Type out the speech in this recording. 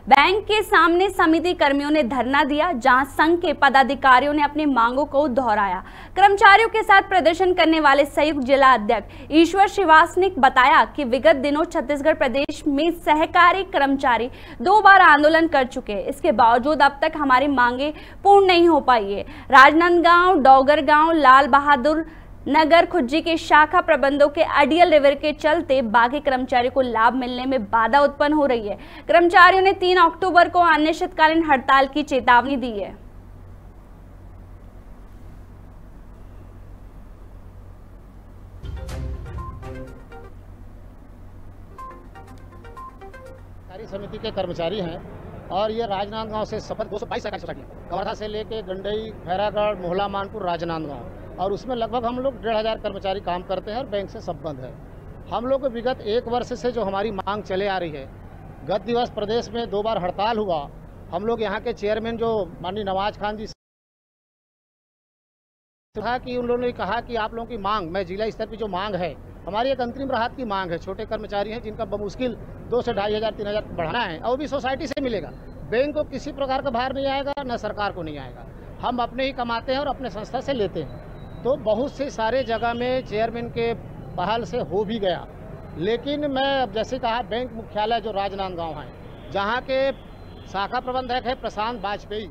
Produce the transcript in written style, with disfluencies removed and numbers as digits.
Bank के सामने समिति कर्मियों ने धरना दिया, जहां संघ के पदाधिकारियों ने अपनी मांगों को दोहराया। कर्मचारियों के साथ प्रदर्शन करने वाले संयुक्त जिला अध्यक्ष ईश्वर श्रीवास्तव ने बताया कि विगत दिनों छत्तीसगढ़ प्रदेश में सहकारी कर्मचारी 2 बार आंदोलन कर चुके हैं। इसके बावजूद अब तक हमारी मांगे पूर्ण नहीं हो पाई है। राजनांदगांव, डोगरगांव, लाल बहादुर नगर खुज्जी के शाखा प्रबंधों के अडियल रिवर के चलते बाकी कर्मचारियों को लाभ मिलने में बाधा उत्पन्न हो रही है। कर्मचारियों ने 3 अक्टूबर को अनिश्चितकालीन हड़ताल की चेतावनी दी है। समिति के कर्मचारी हैं और ये राजनांदगांव से शपथ 222 सहकारी सोसाइटी कवर्धा से लेके गंडई, खैरागढ़, मोहला, मानपुर, राजनांदगांव, और उसमें लगभग हम लोग 1500 कर्मचारी काम करते हैं और बैंक से संबंध है। हम लोग विगत 1 वर्ष से जो हमारी मांग चले आ रही है, गत दिवस प्रदेश में 2 बार हड़ताल हुआ। हम लोग यहाँ के चेयरमैन जो माननीय नवाज खान जी कहा कि उन लोगों ने कहा कि आप लोगों की मांग, मैं जिला स्तर पर जो मांग है हमारी एक अंतरिम राहत की मांग है। छोटे कर्मचारी हैं जिनका बमुश्किल 2 से 2500 3000 बढ़ाना है और वो भी सोसाइटी से मिलेगा। बैंक को किसी प्रकार का भार नहीं आएगा, न सरकार को नहीं आएगा। हम अपने ही कमाते हैं और अपने संस्था से लेते हैं। तो बहुत से सारे जगह में चेयरमैन के पहल से हो भी गया, लेकिन मैं अब जैसे कहा बैंक मुख्यालय जो राजनांदगांव है, जहाँ के शाखा प्रबंधक है प्रशांत वाजपेयी,